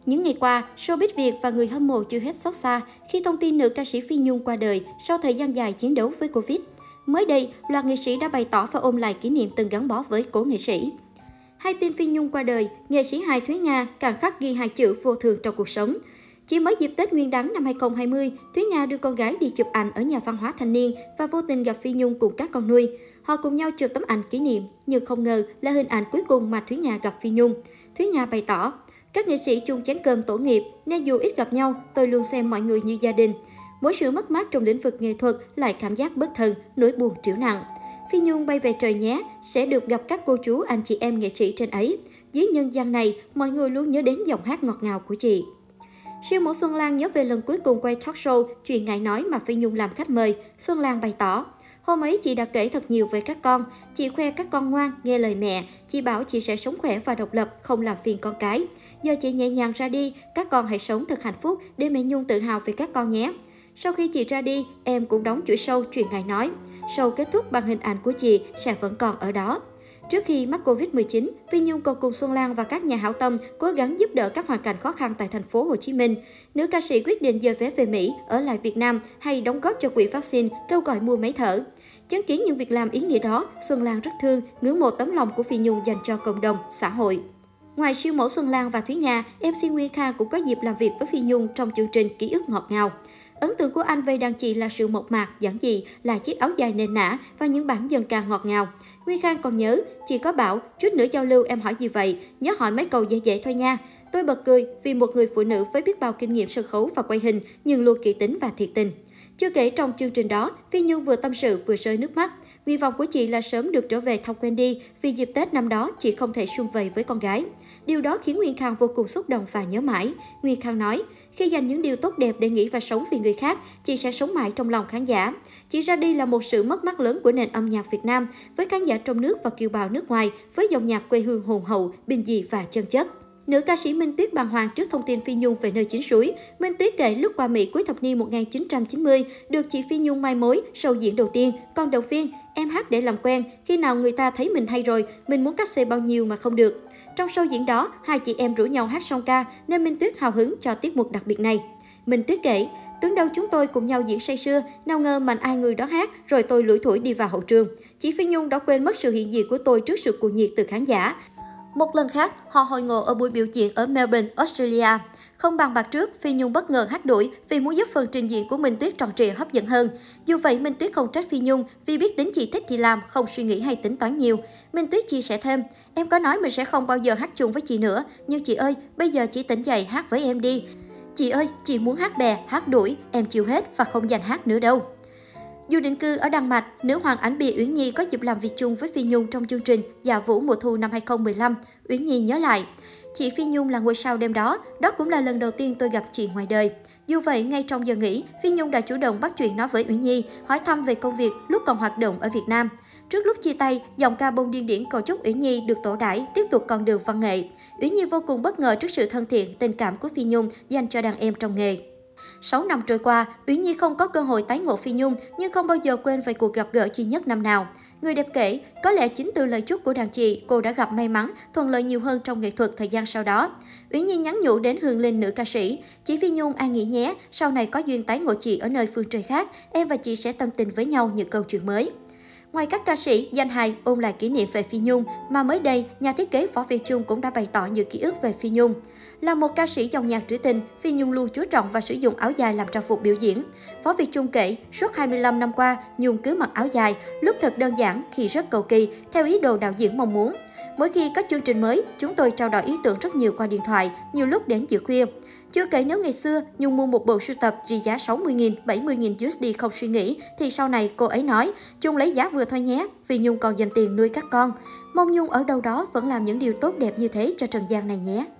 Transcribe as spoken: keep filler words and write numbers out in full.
Những ngày qua, showbiz Việt và người hâm mộ chưa hết xót xa khi thông tin nữ ca sĩ Phi Nhung qua đời sau thời gian dài chiến đấu với Covid. Mới đây, loạt nghệ sĩ đã bày tỏ và ôm lại kỷ niệm từng gắn bó với cố nghệ sĩ. Hay tin Phi Nhung qua đời, nghệ sĩ hài Thúy Nga càng khắc ghi hai chữ vô thường trong cuộc sống. Chỉ mới dịp Tết Nguyên đán năm hai không hai không, Thúy Nga đưa con gái đi chụp ảnh ở nhà văn hóa thanh niên và vô tình gặp Phi Nhung cùng các con nuôi. Họ cùng nhau chụp tấm ảnh kỷ niệm, nhưng không ngờ là hình ảnh cuối cùng mà Thúy Nga gặp Phi Nhung. Thúy Nga bày tỏ, các nghệ sĩ chung chén cơm tổ nghiệp nên dù ít gặp nhau, tôi luôn xem mọi người như gia đình. Mỗi sự mất mát trong lĩnh vực nghệ thuật lại cảm giác bất thần, nỗi buồn trĩu nặng. Phi Nhung bay về trời nhé, sẽ được gặp các cô chú, anh chị em nghệ sĩ trên ấy. Dưới nhân gian này, mọi người luôn nhớ đến giọng hát ngọt ngào của chị. Siêu mẫu Xuân Lan nhớ về lần cuối cùng quay talk show Chuyện Ngại Nói mà Phi Nhung làm khách mời. Xuân Lan bày tỏ, hôm ấy chị đã kể thật nhiều về các con. Chị khoe các con ngoan, nghe lời mẹ. Chị bảo chị sẽ sống khỏe và độc lập, không làm phiền con cái. Giờ chị nhẹ nhàng ra đi, các con hãy sống thật hạnh phúc để mẹ Nhung tự hào về các con nhé. Sau khi chị ra đi, em cũng đóng chuỗi show Chuyện Ngại Nói. Show kết thúc bằng hình ảnh của chị sẽ vẫn còn ở đó. Trước khi mắc Covid mười chín, Phi Nhung còn cùng Xuân Lan và các nhà hảo tâm cố gắng giúp đỡ các hoàn cảnh khó khăn tại thành phố Hồ Chí Minh. Nữ ca sĩ quyết định dời vé về Mỹ, ở lại Việt Nam hay đóng góp cho quỹ vaccine, kêu gọi mua máy thở. Chứng kiến những việc làm ý nghĩa đó, Xuân Lan rất thương, ngưỡng mộ tấm lòng của Phi Nhung dành cho cộng đồng, xã hội. Ngoài siêu mẫu Xuân Lan và Thúy Nga, em xê Nguyên Khang cũng có dịp làm việc với Phi Nhung trong chương trình Ký ức ngọt ngào. Ấn tượng của anh về đàn chị là sự mộc mạc, giản dị, là chiếc áo dài nền nã và những bản dân ca ngọt ngào. Nguyên Khang còn nhớ, chị có bảo, chút nữa giao lưu em hỏi gì vậy, nhớ hỏi mấy câu dễ dễ thôi nha. Tôi bật cười vì một người phụ nữ với biết bao kinh nghiệm sân khấu và quay hình nhưng luôn kỹ tính và thiệt tình. Chưa kể trong chương trình đó, Phi Nhung vừa tâm sự vừa rơi nước mắt. Nguyện vọng của chị là sớm được trở về thăm Wendy vì dịp Tết năm đó chị không thể sum vầy với con gái. Điều đó khiến Nguyên Khang vô cùng xúc động và nhớ mãi. Nguyên Khang nói, khi dành những điều tốt đẹp để nghĩ và sống vì người khác, chị sẽ sống mãi trong lòng khán giả. Chị ra đi là một sự mất mát lớn của nền âm nhạc Việt Nam, với khán giả trong nước và kiều bào nước ngoài, với dòng nhạc quê hương hồn hậu, bình dị và chân chất. Nữ ca sĩ Minh Tuyết bàng hoàng trước thông tin Phi Nhung về nơi chín suối. Minh Tuyết kể lúc qua Mỹ cuối thập niên một nghìn chín trăm chín mươi, được chị Phi Nhung mai mối, show diễn đầu tiên, con đầu phiên, em hát để làm quen, khi nào người ta thấy mình hay rồi, mình muốn cắt xê bao nhiêu mà không được. Trong show diễn đó, hai chị em rủ nhau hát song ca, nên Minh Tuyết hào hứng cho tiết mục đặc biệt này. Minh Tuyết kể, tưởng đâu chúng tôi cùng nhau diễn say sưa, nào ngờ mạnh ai người đó hát, rồi tôi lủi thủi đi vào hậu trường. Chị Phi Nhung đã quên mất sự hiện diện của tôi trước sự cuồng nhiệt từ khán giả. Một lần khác, họ hội ngộ ở buổi biểu diễn ở Melbourne, Australia. Không bàn bạc trước, Phi Nhung bất ngờ hát đuổi vì muốn giúp phần trình diễn của Minh Tuyết tròn trịa hấp dẫn hơn. Dù vậy, Minh Tuyết không trách Phi Nhung vì biết tính chị thích thì làm, không suy nghĩ hay tính toán nhiều. Minh Tuyết chia sẻ thêm, em có nói mình sẽ không bao giờ hát chung với chị nữa, nhưng chị ơi, bây giờ chị tỉnh dậy hát với em đi. Chị ơi, chị muốn hát bè, hát đuổi, em chịu hết và không dành hát nữa đâu. Dù định cư ở Đan Mạch, nữ hoàng Ảnh Bìa Uyển Nhi có dịp làm việc chung với Phi Nhung trong chương trình Dạ Vũ mùa thu năm hai không một lăm. Uyển Nhi nhớ lại, chị Phi Nhung là ngôi sao đêm đó, đó cũng là lần đầu tiên tôi gặp chị ngoài đời. Dù vậy, ngay trong giờ nghỉ, Phi Nhung đã chủ động bắt chuyện nói với Uyển Nhi, hỏi thăm về công việc lúc còn hoạt động ở Việt Nam. Trước lúc chia tay, giọng ca bông điên điển cầu chúc Uyển Nhi được tổ đãi, tiếp tục con đường văn nghệ. Uyển Nhi vô cùng bất ngờ trước sự thân thiện, tình cảm của Phi Nhung dành cho đàn em trong nghề. sáu năm trôi qua, Uyển Nhi không có cơ hội tái ngộ Phi Nhung, nhưng không bao giờ quên về cuộc gặp gỡ duy nhất năm nào. Người đẹp kể, có lẽ chính từ lời chúc của đàn chị, cô đã gặp may mắn, thuận lợi nhiều hơn trong nghệ thuật thời gian sau đó. Uyển Nhi nhắn nhủ đến Hương Linh, nữ ca sĩ, chị Phi Nhung an nghỉ nhé, sau này có duyên tái ngộ chị ở nơi phương trời khác, em và chị sẽ tâm tình với nhau những câu chuyện mới. Ngoài các ca sĩ, danh hài ôn lại kỷ niệm về Phi Nhung, mà mới đây, nhà thiết kế Võ Việt Trung cũng đã bày tỏ những ký ức về Phi Nhung. Là một ca sĩ dòng nhạc trữ tình, Phi Nhung luôn chú trọng và sử dụng áo dài làm trang phục biểu diễn. Võ Việt Trung kể, suốt hai mươi lăm năm qua, Nhung cứ mặc áo dài, lúc thật đơn giản, khi rất cầu kỳ, theo ý đồ đạo diễn mong muốn. Mỗi khi có chương trình mới, chúng tôi trao đổi ý tưởng rất nhiều qua điện thoại, nhiều lúc đến chiều khuya. Chưa kể nếu ngày xưa, Nhung mua một bộ sưu tập trị giá sáu mươi nghìn, bảy mươi nghìn u ét đê không suy nghĩ, thì sau này cô ấy nói, Chung lấy giá vừa thôi nhé, vì Nhung còn dành tiền nuôi các con. Mong Nhung ở đâu đó vẫn làm những điều tốt đẹp như thế cho trần gian này nhé.